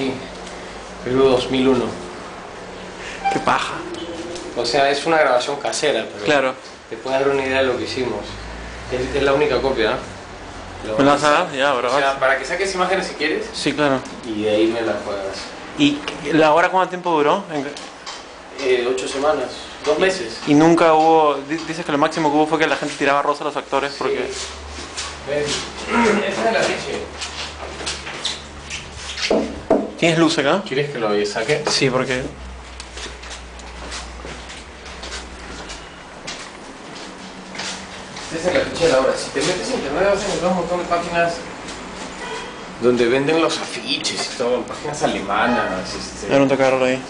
aquí. Perú 2001. Qué paja. O sea, es una grabación casera, pero Claro. te puedes dar una idea de lo que hicimos. Es la única copia, ¿eh? ¿Me la vas a dar? Ya, bro. O sea, para que saques imágenes si quieres Sí, claro. y de ahí me la juegas. ¿Y la hora cuánto tiempo duró? 8 semanas, 2 meses. Y nunca hubo... Dices que lo máximo que hubo fue que la gente tiraba rosa a los actores porque... ¿Ves? Esa es la leche. ¿Tienes luz acá? ¿Quieres que lo saque? Sí, porque... Esa es la leche de la hora. Si te metes en internet vas a encontrar un montón de páginas donde venden los afiches y todo, páginas alemanas. Era un tocarlo ahí.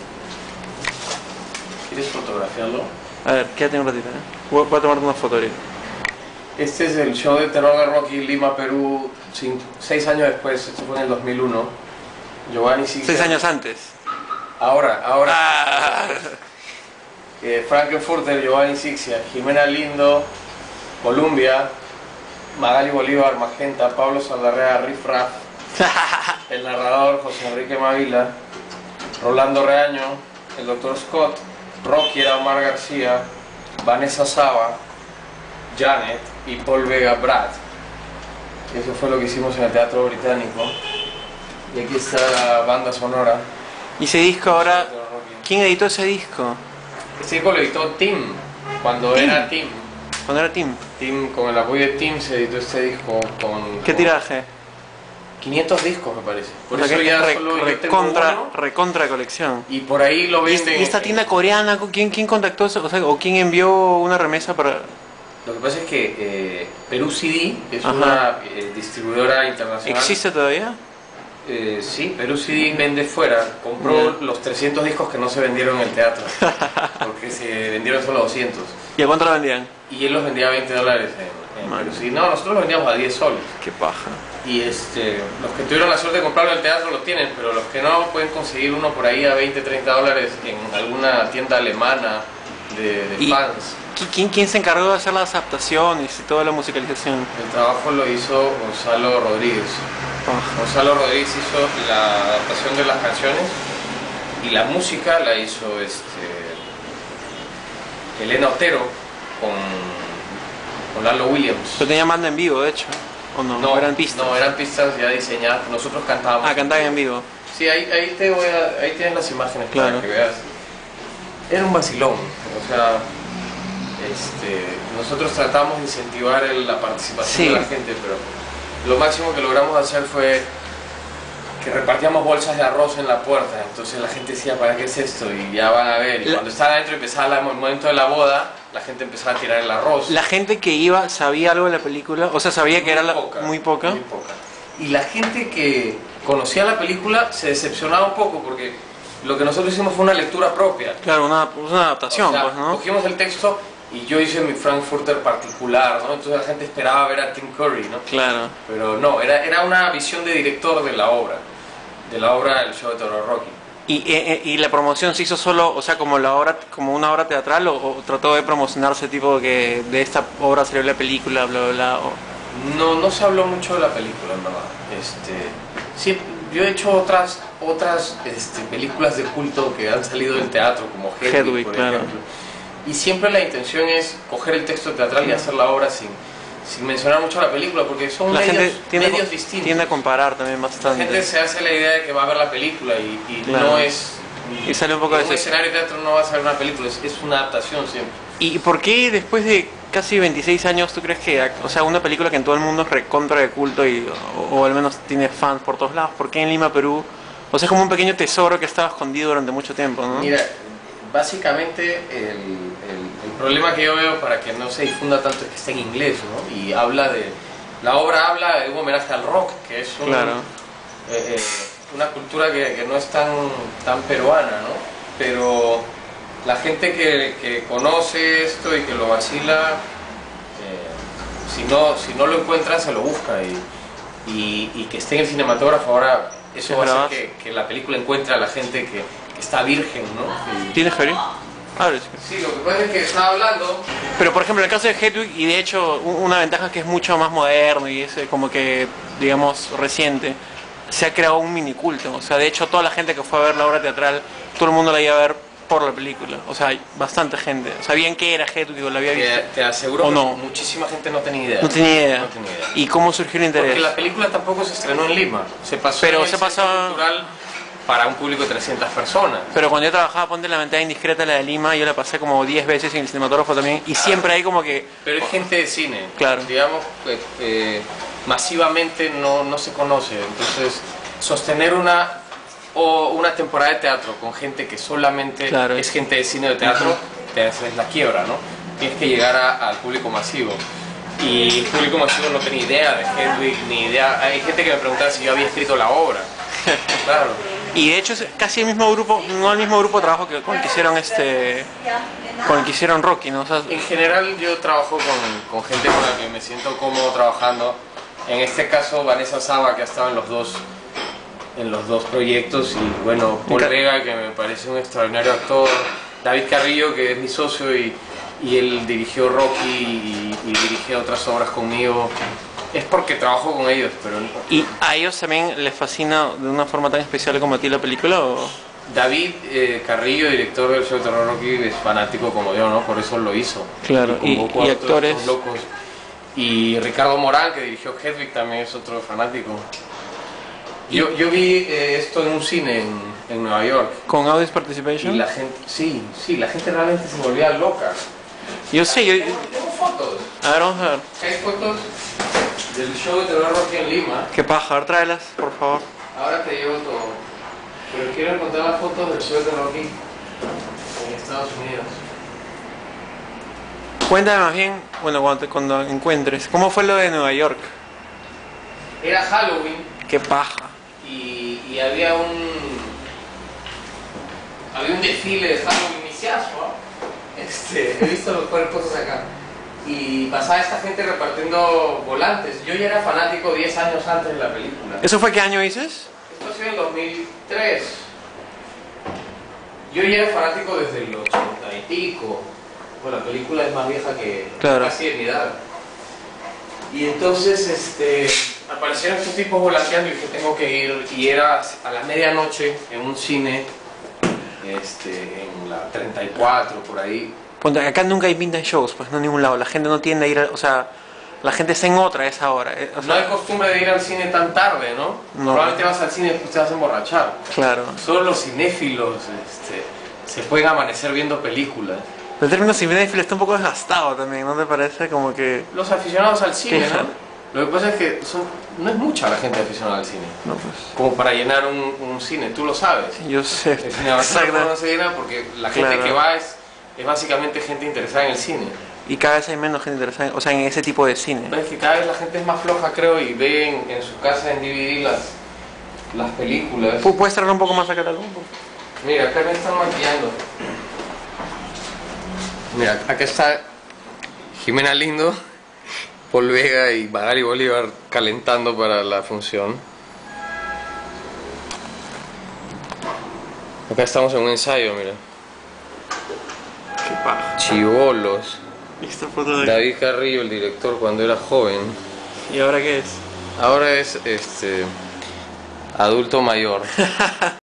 ¿Quieres fotografiarlo? A ver, quédate un ratito, Voy a tomarte una foto ahorita. Este es el show de terror de Rocky Lima, Perú, 6 años después, esto fue en el 2001. Giovanni Sixia. 6 años antes. Ahora. Ah. Frankenfurter, Giovanni Sixia, Jimena Lindo, Columbia, Magali Bolívar, Magenta, Pablo Saldarrea, Riff Raff, el narrador José Enrique Mavila, Rolando Reaño, el Dr. Scott, Rocky era Omar García, Vanessa Saba, Janet y Paul Vega Brad. Eso fue lo que hicimos en el Teatro Británico. Y aquí está la banda sonora. Y ese disco ahora... ¿Quién editó ese disco? Este disco lo editó Tim, cuando Tim. era Tim. Cuando era Tim. Tim, con el apoyo de Tim se editó este disco con... ¿Qué tiraje? 500 discos me parece. Por O sea eso que ya es solo yo tengo uno, recontra colección. y por ahí lo ¿Y venden. esta tienda coreana, quién contactó eso? O sea, ¿o quién envió una remesa para...? Lo que pasa es que Perú CD es Ajá. una distribuidora internacional. ¿Existe todavía? Sí, Perú CD vende fuera. Compró los 300 discos que no se vendieron en el teatro. Porque se vendieron solo 200. ¿Y a cuánto la vendían? Y él los vendía a $20 en Man. Perú CD. No, nosotros los vendíamos a 10 soles. Qué paja. Y los que tuvieron la suerte de comprarlo en el teatro lo tienen, pero los que no pueden conseguir uno por ahí a $20, $30 en alguna tienda alemana de Y- fans. ¿Quién se encargó de hacer las adaptaciones y toda la musicalización? El trabajo lo hizo Gonzalo Rodríguez. Paja. Gonzalo Rodríguez hizo la adaptación de las canciones y la música la hizo Elena Otero con Lalo Williams. Pero tenía banda en vivo, de hecho. ¿O no? No, Eran pistas. No, eran pistas ya diseñadas. Nosotros cantábamos. Ah, cantaban en vivo. Sí, ahí ahí tienes las imágenes Claro. para que veas. Era un vacilón, o sea, nosotros tratamos de incentivar la participación Sí. de la gente, pero lo máximo que logramos hacer fue que repartíamos bolsas de arroz en la puerta, entonces la gente decía, ¿para qué es esto? Y ya van a ver, y cuando estaba adentro y empezaba el momento de la boda, la gente empezaba a tirar el arroz. La gente que iba sabía algo de la película, o sea, sabía que era muy poca. Muy poca. Y la gente que conocía la película se decepcionaba un poco porque lo que nosotros hicimos fue una lectura propia. Claro, una adaptación, O sea, pues, ¿no? cogimos el texto y yo hice mi Frankfurter particular, ¿no? Entonces la gente esperaba ver a Tim Curry, ¿no? Claro. Pero no, era una visión de director de la obra del show de terror Rocky. ¿Y la promoción se hizo solo, o sea, como una obra teatral, o trató de promocionarse tipo que de esta obra salió la película, bla, bla, bla? No se habló mucho de la película, en verdad. Sí, yo he hecho otras películas de culto que han salido del teatro, como Hedwig, por claro. ejemplo. Y siempre la intención es coger el texto teatral y hacer la obra sin mencionar mucho la película, porque son La gente medios distintos. tiende a comparar también La bastante. gente se hace la idea de que va a ver la película y Claro. no es... Y sale un poco de en un eso. escenario de teatro no va a ser una película, es una adaptación siempre. ¿Y por qué después de casi 26 años tú crees que, o sea, una película que en todo el mundo es recontra de culto o al menos tiene fans por todos lados, ¿por qué en Lima, Perú? O sea, es como un pequeño tesoro que estaba escondido durante mucho tiempo, ¿no? Mira, básicamente el problema que yo veo para que no se difunda tanto es que está en inglés, ¿no? Y la obra habla de un homenaje al rock, que es Claro. una cultura que no es tan peruana, ¿no? Pero la gente que conoce esto y que lo vacila, si no lo encuentra se lo busca y que esté en el cinematógrafo ahora, eso va a hacer que la película encuentre a la gente que está virgen, ¿no? ¿Tienes feria? Sí, lo que pasa es que estaba hablando... Pero por ejemplo, en el caso de Hedwig, y de hecho una ventaja es que es mucho más moderno y es como que, digamos, reciente, se ha creado un mini culto. O sea, de hecho, toda la gente que fue a ver la obra teatral, todo el mundo la iba a ver por la película. O sea, hay bastante gente. Sabían que era Hedwig o la había visto. Te aseguro ¿O que no? muchísima gente no tenía idea. No tenía idea. No tenía idea. ¿Y cómo surgió el interés? Porque la película tampoco se estrenó en Lima. Se pasó Pero en el se Centro pasaba- Cultural para un público de 300 personas. Pero cuando yo trabajaba, ponte La Ventana Indiscreta, la de Lima, yo la pasé como 10 veces en el cinematógrafo también. Y siempre hay como que... Pero es gente de cine. Claro. Digamos, masivamente no se conoce. Entonces, sostener una temporada de teatro con gente que solamente Claro. es gente de cine o de teatro, es la quiebra, ¿no? Tienes que llegar al público masivo. Y el público masivo no tenía idea de Hedwig, ni idea. Hay gente que me preguntaba si yo había escrito la obra. Claro. Y de hecho es casi el mismo grupo, no el mismo grupo de trabajo que con el que hicieron con el que hicieron Rocky, ¿no? O sea, En general yo trabajo con gente con la que me siento cómodo trabajando. En este caso Vanessa Saba, que ha estado en los dos proyectos, y bueno, Paul Vega, que me parece un extraordinario actor, David Carrillo, que es mi socio y él dirigió Rocky y dirige otras obras conmigo. Es porque trabajo con ellos, pero... ¿y a ellos también les fascina de una forma tan especial como a ti la película? ¿O? David Carrillo, director del show de terror Rocky, es fanático como yo, ¿no? Por eso lo hizo. Claro, convocó y a todos actores. estos locos. Y Ricardo Morán, que dirigió Hedwig, también es otro fanático. Yo vi esto en un cine en Nueva York. ¿Con Audience Y Participation? la gente, sí, la gente realmente se volvía loca. Yo sé, Tengo fotos. a ver, vamos a ver. Hay fotos del show de terror Rocky en Lima. Qué paja, a ver, tráelas, por favor. Ahora te llevo todo. Pero quiero encontrar las fotos del show de Rocky en Estados Unidos. Cuéntame más bien, bueno, cuando encuentres, ¿cómo fue lo de Nueva York? Era Halloween Qué paja. y había un desfile de Halloween iniciazo. He visto los cuerpos acá. Y pasaba esta gente repartiendo volantes. Yo ya era fanático 10 años antes de la película. ¿Eso fue qué año dices? Esto ha sido en 2003. Yo ya era fanático desde el 80 y pico. Bueno, la película es más vieja que Claro. casi de mi edad. Y entonces aparecieron estos tipos volanteando y dije tengo que ir. Y era a la medianoche en un cine, en la 34, por ahí. Ponte, acá nunca hay midnight shows, pues no en ningún lado. La gente no tiende a ir, o sea, la gente está en otra a esa hora. O No sea, hay costumbre de ir al cine tan tarde, ¿no? No. Probablemente vas al cine y después te vas a emborrachar. claro. Solo los cinéfilos se pueden amanecer viendo películas. El término cinéfilo está un poco desgastado también, ¿no te parece? Como que... Los aficionados al cine, Claro. ¿no? Lo que pasa es que no es mucha la gente aficionada al cine. No, pues... Como para llenar un cine, tú lo sabes. Yo sé. El cine de Barcelona Exacto. no se llena porque la gente Claro. que va es básicamente gente interesada en el cine. Y cada vez hay menos gente interesada, o sea, en ese tipo de cine. Es que cada vez la gente es más floja, creo, y ve en su casa en DVD las películas. ¿Puedes traer un poco más acá la luz? Mira, acá me están maquillando. Mira, acá está Jimena Lindo, Paul Vega y Magali Bolívar calentando para la función. Acá estamos en un ensayo, mira. Qué paja. Chibolos. Y esta foto de... David Carrillo, el director, cuando era joven. ¿Y ahora qué es? Ahora es adulto mayor.